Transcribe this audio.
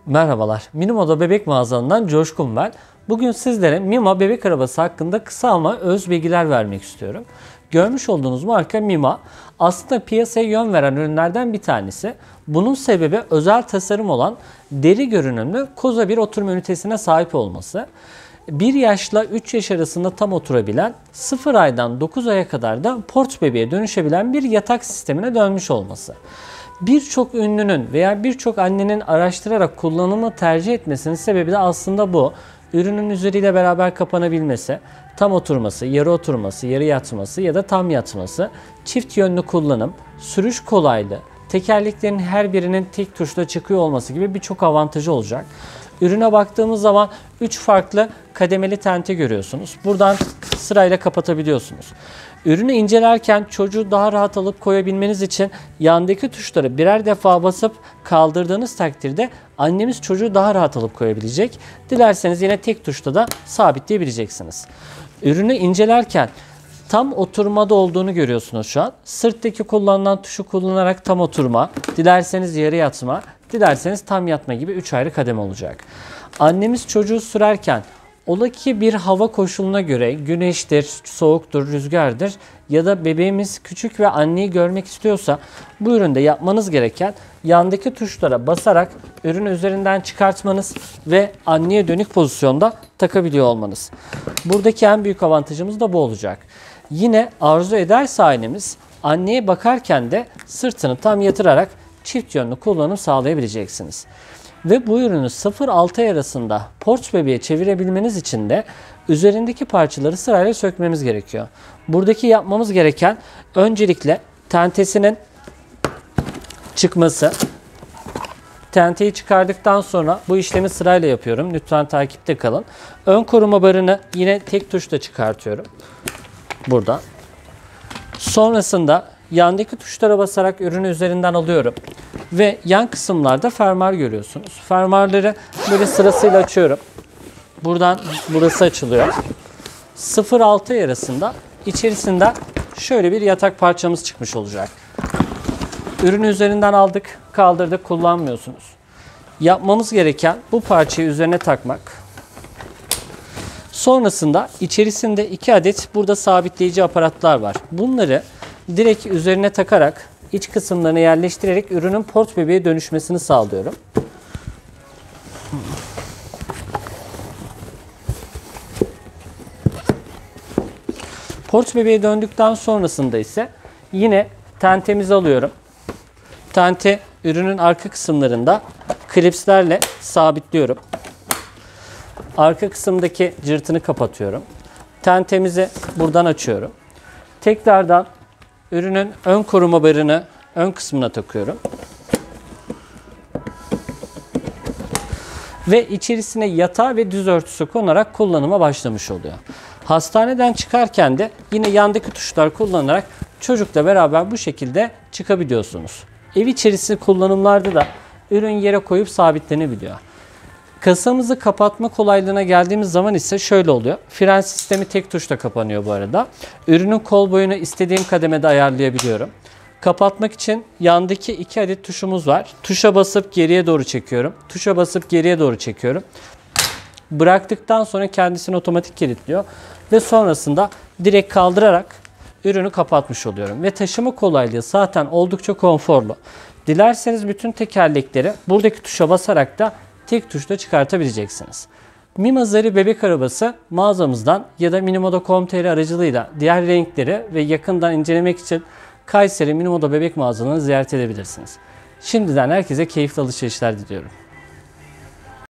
Merhabalar, Minimoda bebek mağazalından Coşkun ben. Bugün sizlere Mima bebek arabası hakkında kısa ama öz bilgiler vermek istiyorum. Görmüş olduğunuz marka Mima aslında piyasaya yön veren ürünlerden bir tanesi. Bunun sebebi özel tasarım olan deri görünümlü koza bir oturma ünitesine sahip olması. 1 yaşla 3 yaş arasında tam oturabilen, 0 aydan 9 aya kadar da port bebeğe dönüşebilen bir yatak sistemine dönmüş olması. Birçok ünlünün veya birçok annenin araştırarak kullanımı tercih etmesinin sebebi de aslında bu. Ürünün üzeriyle beraber kapanabilmesi, tam oturması, yarı oturması, yarı yatması ya da tam yatması, çift yönlü kullanım, sürüş kolaylığı, tekerleklerin her birinin tek tuşla çıkıyor olması gibi birçok avantajı olacak. Ürüne baktığımız zaman 3 farklı kademeli tente görüyorsunuz. Buradan sırayla kapatabiliyorsunuz. Ürünü incelerken çocuğu daha rahat alıp koyabilmeniz için yandaki tuşları birer defa basıp kaldırdığınız takdirde annemiz çocuğu daha rahat alıp koyabilecek. Dilerseniz yine tek tuşta da sabitleyebileceksiniz. Ürünü incelerken tam oturmada olduğunu görüyorsunuz şu an. Sırttaki kullanılan tuşu kullanarak tam oturma, dilerseniz yarı yatma, dilerseniz tam yatma gibi 3 ayrı kademe olacak. Annemiz çocuğu sürerken ola ki bir hava koşuluna göre güneştir, soğuktur, rüzgardır ya da bebeğimiz küçük ve anneyi görmek istiyorsa bu üründe yapmanız gereken yandaki tuşlara basarak ürünü üzerinden çıkartmanız ve anneye dönük pozisyonda takabiliyor olmanız. Buradaki en büyük avantajımız da bu olacak. Yine arzu ederse annemiz anneye bakarken de sırtını tam yatırarak çift yönlü kullanım sağlayabileceksiniz. Ve bu ürünü 0-6 ay arasında porç bebeğe çevirebilmeniz için de üzerindeki parçaları sırayla sökmemiz gerekiyor. Buradaki yapmamız gereken öncelikle tentesinin çıkması. Tenteyi çıkardıktan sonra bu işlemi sırayla yapıyorum. Lütfen takipte kalın. Ön koruma barını yine tek tuşla çıkartıyorum. Burada. Sonrasında yandaki tuşlara basarak ürünü üzerinden alıyorum. Ve yan kısımlarda fermuar görüyorsunuz. Fermuarları böyle sırasıyla açıyorum. Buradan burası açılıyor. 0-6 ay arasında içerisinden şöyle bir yatak parçamız çıkmış olacak. Ürünü üzerinden aldık, kaldırdık, kullanmıyorsunuz. Yapmamız gereken bu parçayı üzerine takmak. Sonrasında içerisinde 2 adet burada sabitleyici aparatlar var. Bunları direkt üzerine takarak iç kısımlarına yerleştirerek ürünün port bebeğe dönüşmesini sağlıyorum. Port bebeğe döndükten sonrasında ise yine tentemizi alıyorum. Tente ürünün arka kısımlarında klipslerle sabitliyorum. Arka kısımdaki cırtını kapatıyorum. Tentemizi buradan açıyorum. Tekrardan ürünün ön koruma barını ön kısmına takıyorum. Ve içerisine yatağı ve düz örtüsü konarak kullanıma başlamış oluyor. Hastaneden çıkarken de yine yandaki tuşlar kullanarak çocukla beraber bu şekilde çıkabiliyorsunuz. Ev içerisi kullanımlarda da ürün yere koyup sabitlenebiliyor. Kasamızı kapatma kolaylığına geldiğimiz zaman ise şöyle oluyor. Fren sistemi tek tuşla kapanıyor bu arada. Ürünün kol boyunu istediğim kademede ayarlayabiliyorum. Kapatmak için yandaki 2 adet tuşumuz var. Tuşa basıp geriye doğru çekiyorum. Tuşa basıp geriye doğru çekiyorum. Bıraktıktan sonra kendisini otomatik kilitliyor. Ve sonrasında direkt kaldırarak ürünü kapatmış oluyorum. Ve taşıma kolaylığı zaten oldukça konforlu. Dilerseniz bütün tekerlekleri buradaki tuşa basarak da tek tuşla çıkartabileceksiniz. Mima Zari bebek arabası mağazamızdan ya da minimoda.com.tr aracılığıyla diğer renkleri ve yakından incelemek için Kayseri Minimoda bebek mağazalarını ziyaret edebilirsiniz. Şimdiden herkese keyifli alışverişler diliyorum.